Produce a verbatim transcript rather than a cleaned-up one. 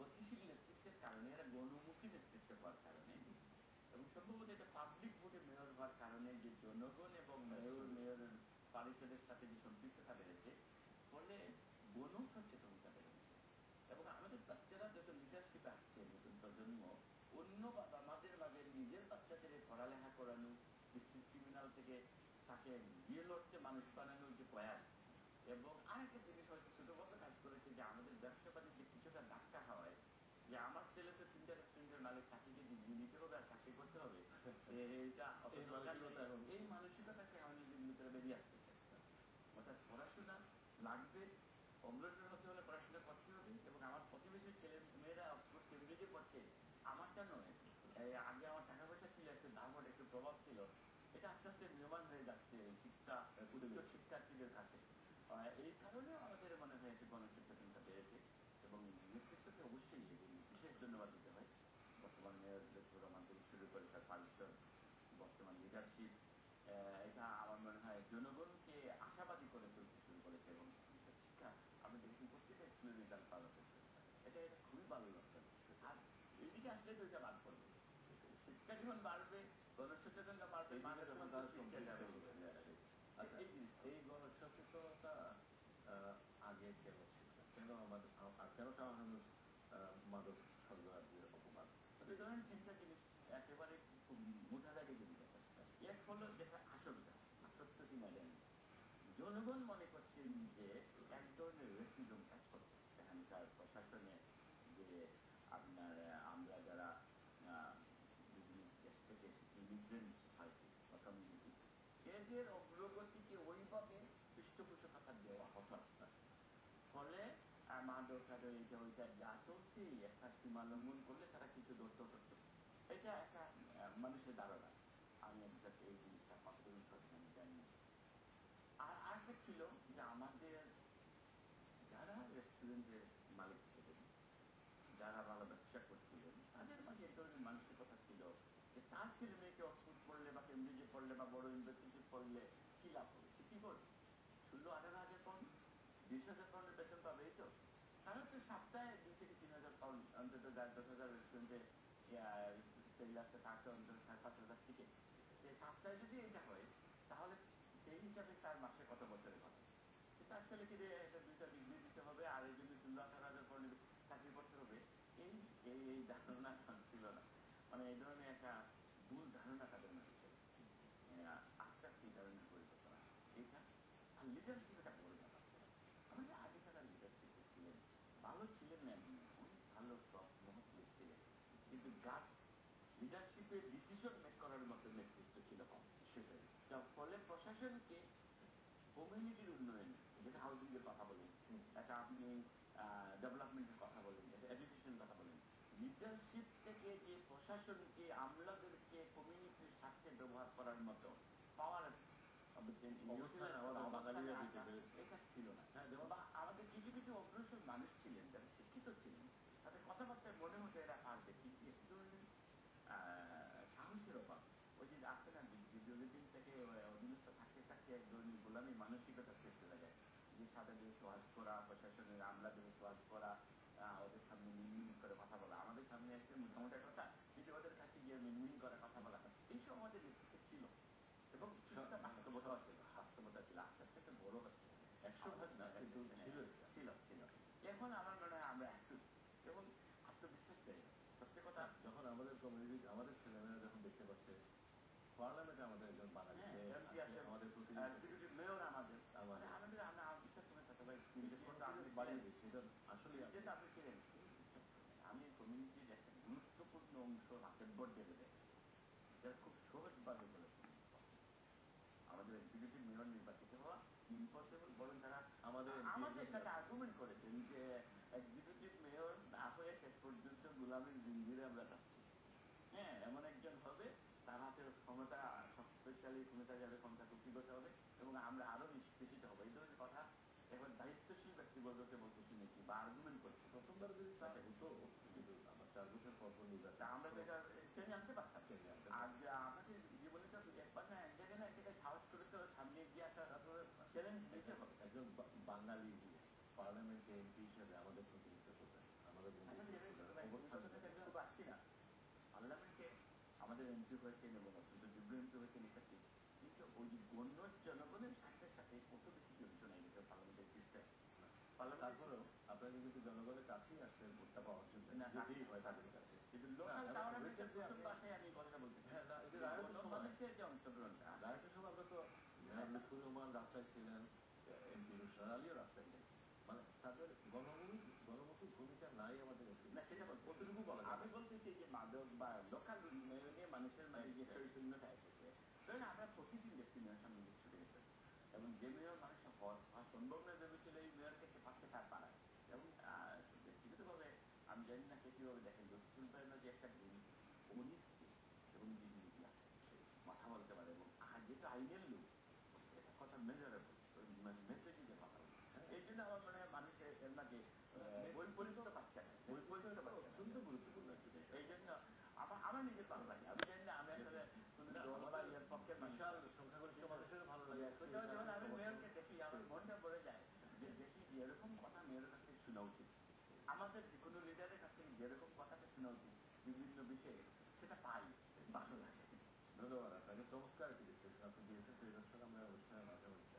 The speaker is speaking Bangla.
গতিশীল নেতৃত্বের কারণে, এরা গণমুখী নেতৃত্ব হওয়ার কারণে এবং সম্ভবত এটা পাবলিক ভোটে মেয়র হওয়ার কারণে যে জনগণ এবং মেয়র মেয়রের পারিষদের সাথে যে সম্পৃক্ততা বেড়েছে, ফলে গণ সচেতনতা বেড়েছে। এবং আমাদের বাচ্চারা যত লিডারশিপে আসছে, নতুন প্রজন্ম, অন্য বাবা-মাদের মাঝে নিজের বাচ্চাদের পড়ালেখা করানো, ডিস্ট্রিক্ট ক্রিমিনাল থেকে তাকে বিয়ে লড়তে মানুষ বানানোর যে প্রয়াস, এবং আরেকটা জিনিস হয়তো ছোটভাবে কাজ করেছে যে আমাদের ব্যবসা বাণিজ্যে কিছুটা ধাক্কা হয়, যে আমার ছেলে তো তিনটা রেস্টুরেন্টের মালিক, চাকরিকে ডিগ্রি নিতে হবে আর চাকরি করতে হবে, এইটা এই মানসিকতাকে আমাদের ভিতরে বেরিয়ে আসতেছে। অর্থাৎ পড়াশোনা লাগবে, অগ্রসর হতে হলে পড়াশোনা করতে হবে। এবং আমার প্রতিবেশীর ছেলে মেয়েরা অক্সফোর্ড কেমব্রিজে পড়ছে, আমারটা নয়। আগে আমার টাকা পয়সা ছিল, একটু দামর একটু প্রভাব ছিল, এটা আস্তে আস্তে নির্মাণ হয়ে যাচ্ছে শিক্ষা উচ্চ শিক্ষার্থীদের কাছে। এই কারণে আমাদের মনে হয় একটি গণসচেতনতা বেড়েছে এবং নেতৃত্বকে অবশ্যই বিশেষ ধন্যবাদ দিতে হয়। বর্তমান মেয়র লুৎফর রহমান থেকে শুরু করে তার পারিষদ, বর্তমান লিডারশিপ, এটা আমার মনে হয় জনগণকে আশাবাদী করে তুলতে শুরু করেছে। এবং শিক্ষা আপনি দেখেছেন প্রত্যেকটা স্কুলের রেজাল্ট ভালো হচ্ছে, এটা এটা খুবই ভালো লক্ষণ। আর এইদিকে আসলে তো এটা বাদ করবে, শিক্ষা যখন বাড়বে, গণসচেতনতা বাড়বে, এই গণসচেতনতা আগে কেন ছিল, কেন আমাদের কেন চাওয়া হলো মাদক সরবরাহের অপবাদ? এই ধরনের তিনটা জিনিস একেবারে খুব মোটা দাগে যদি দেখা, এক হলো যেটা আসলটা সত্য কিনা জানি, জনগণ মনে করছেন যে এক ধরনের রেসিজম কাজ করছে এখানকার প্রশাসনে, যে আপনার আমরা যারা বিভিন্ন দেশ থেকে ইমিগ্রেন্ট সোসাইটি বা কমিউনিটি, এদের অগ্রগতিকে ওইভাবে পৃষ্ঠপোষকতা দেওয়া হতো না। ফলে মাদক এইটা ওইটা যা চলছে একটা সীমা লঙ্ঘন করলে তারা কিছু ধরতে করতো, এটা একটা মানুষের ধারণা। আমি এই জিনিসটা কতদিন সঠিক আমি জানি না। আর আরেকটা ছিল যে আমাদের যারা রেস্টুরেন্টের মালিক ছিলেন, যারা ভালো ব্যবসা করছিলেন, তাদের মাঝে এই ধরনের মানসিকতা ছিল যে তার ছেলে মেয়েকে অক্সফোর্ড পড়লে বা কেমব্রিজে পড়লে বা বড় ইউনিভার্সিটি পড়লে কি লাভ হবে, সে কি করবে? ষোলো আঠারো হাজার পাউন্ড বিশ হাজার পাউন্ডের বেতন পাবে, এই তো তাহলে তো সপ্তাহে দুই থেকে তিন হাজার পাউন্ড অন্তত যায়, দশ হাজার রেস্টুরেন্টে সেল আসতে থাকতে অন্তত সাড়ে পাঁচ হাজার টিকিট। সপ্তাহে যদি এটা হয় তাহলে সেই হিসাবে তার মাসে কত বছরের কথা, সেটা আসলে কি এটা দুইটা ডিগ্রি দিতে হবে আর এই জন্য ষোলো আঠারো হাজার পাউন্ডে চাকরি করতে হবে, এই এই ধারণা ছিল না। মানে এই ধরনের একটা ভুল ধারণা তাদের মধ্যে ছিল। আস্তে আস্তে এই ধরনের পরিবর্তন আসে এইটা। আর লিডারশিপ এটা বড় ব্যাপার। আমাদের আগে তারা লিডারশিপ ছিলেন, ভালো ছিলেন না, অনেক ভালো সব মহৎ লোক ছিলেন, কিন্তু যার লিডারশিপে ডিসিশন মেক করার মতো নেতৃত্ব ছিল কম। সেটাই যার ফলে প্রশাসনকে কমিউনিটির উন্নয়ন, যেটা হাউজিং এর কথা বলেন, এটা আপনি ডেভেলপমেন্টের কথা বলেন, এটা এডুকেশনের কথা বলেন, লিডারশিপ থেকে যে প্রশাসনকে আমলাদেরকে কমিউনিটির স্বার্থে ব্যবহার করার মতো পাওয়ার এটা ছিল না। বা আমাদের কিছু কিছু অগ্রসর মানুষ ছিলেন যারা শিক্ষিত ছিলেন, তাদের কথাবার্তায় মনে হতো এরা পারবে, কিন্তু এক ধরনের সাহসের অভাব। ওই যে আসছে না দীর্ঘদিন থেকে অধীনস্থ থাকতে থাকতে এক ধরনের গোলামী মানসিকতা সৃষ্টি হয়ে যায়, যে সাদাদের সোয়াজ করা, প্রশাসনের আমলাদের সোয়াজ করা, ওদের সামনে মিনমিন করে কথা বলা, আমাদের সামনে একটা মোটামুটি কথা কিন্তু ওদের কাছে গিয়ে মিনমিন করে কথা বলা, এইসব আমাদের নেতৃত্বে ছিল এবং বাস্তবতা ছিল, বাস্তবতা ছিল। আস্তে আস্তে একটা বড় হচ্ছে, একশো ভাগ না কিন্তু ছিল ছিল ছিল এখন আমার মনে হয় আমরা একটু এবং আত্মবিশ্বাস পেয়ে সত্যি কথা। যখন আমাদের কমিউনিটি, আমাদের ছেলেমেয়েরা যখন দেখতে পাচ্ছে পার্লামেন্টে আমাদের একজন বাঙালি আমাদের মেয়র, আমাদের আমাদের আমরা বিশ্বাস করে থাকতে পারি বাড়িয়ে দিচ্ছি, এটা আসলে যেটা আপনি ছিলেন। আমি কমিউনিটির একটা গুরুত্বপূর্ণ অংশ হাতের বোর্ড দেবে দেয়, এটা খুব সহজভাবে বলেছেন। আমাদের এক্সিকিউটিভ মেয়র নির্বাচিত হওয়া ইম্পসিবল, বরং তারা আমাদের আমাদের সাথে আর্গুমেন্ট করেছেন যে এক্সিকিউটিভ মেয়র না হয়ে শেষ পর্যন্ত গোলামের জিঞ্জিরে আমরা যাচ্ছি। হ্যাঁ, এমন একজন হবে তার হাতের ক্ষমতা শক্তিশালী ক্ষমতা যাবে, ক্ষমতা কুক্ষিগত হবে এবং আমরা আরো নিষ্পেষিত হবো। এই ধরনের কথা এখন দায়িত্বশীল ব্যক্তিবর্গকে বলতে শুনেছি বা আর্গুমেন্ট করছি। প্রথমবার যদি তা হতো, কিন্তু আমার চার বছর পর পর নির্বাচন আমরা তো এটা টেনে আনতে পারতাম। আর আমাদের জীবনে তো একবার না এক জায়গায় না এক জায়গায় সাহস করে তো সামনে এগিয়ে আসা চ্যালেঞ্জ নিতে হবে। একজন বাঙালি পার্লামেন্টে এমপি হিসেবে আমাদের প্রতিনিধিত্ব করবেন, আমাদের ভবিষ্যতে খুব আসছি না পার্লামেন্টে আমাদের এমপি হয়েছেন এবং অত্যন্ত যোগ্য এমপি হয়েছেন এটা ঠিক, কিন্তু ওই যে গণ্য জনগণের স্বার্থের সাথে কত বেশি জড়িত নাই এটা পার্লামেন্টের সিস্টেম। তারপরেও আপনাকে কিন্তু জনগণের কাছেই আসছেন ভোটটা পাওয়ার জন্য যদি হয় তাদের কাছে। কিন্তু লোকাল গভর্নমেন্টের প্রথম ভাষায় আমি কথাটা বলতে চাই। হ্যাঁ, না এই যে রায়তের সময় মানুষের যে অংশগ্রহণটা রায়তের সময় আমরা তো লুৎফুর রহমান রাস্তায় ছিলেন, এমপি রুশন আলীও রাস্তায় ছিলেন, মানে তাদের গণমুখী গণমুখী ভূমিকা নাই আমাদের। না সেটা কতটুকু বলা আমি বলতেছি যে মাদক বা লোকাল উন্নয়নে মানুষের মাঝে যে চৈতন্যটা এসেছে, ধরেন আমরা প্রতিদিন দেখছি মেয়র সামনে ছুটে গেছে এবং যে মেয়র মানুষের হওয়া সম্ভব না ভেবেছিল এই মেয়রকে সে পাচ্ছে তার পাড়ায়। এবং ব্যক্তিগতভাবে আমি জানি না কে কীভাবে দেখেন লুৎফুল ভাইয়ের যে একটা গুণ অনিষ্ঠে এবং ডিগনিটি আছে, কথা বলতে পারে এবং যেহেতু আইনের লোক এটা কথা মেজারেবল মেসেজ দিতে কথা বলে। এই জন্য আমার মনে হয় মানুষের এর মাঝে বৈপরীত্য পাচ্ছে না, বৈপরীত্য পাচ্ছে অত্যন্ত গুরুত্বপূর্ণ। এই জন্য আমার আমার নিজের ভালো লাগে। আমি জানি না আমি আসলে দল বা ইয়ের পক্ষে বিশাল সংখ্যাগরিষ্ঠ মানুষের ভালো লাগে। যখন আমি মেয়রকে দেখি আমার মনটা পড়ে যায় যে দেখি যেরকম কথা মেয়রের কাছ থেকে শোনা উচিত, আমাদের যে কোনো লিডারের কাছ থেকে যেরকম কথাটা শোনা উচিত বিভিন্ন বিষয়ে সেটা পাই, ভালো লাগে। ধন্যবাদ আপনাকে, চমৎকার একটি বিশ্লেষণ আপনি দিয়েছেন। সেই দর্শক আমরা অনুষ্ঠানের মাধ্যমে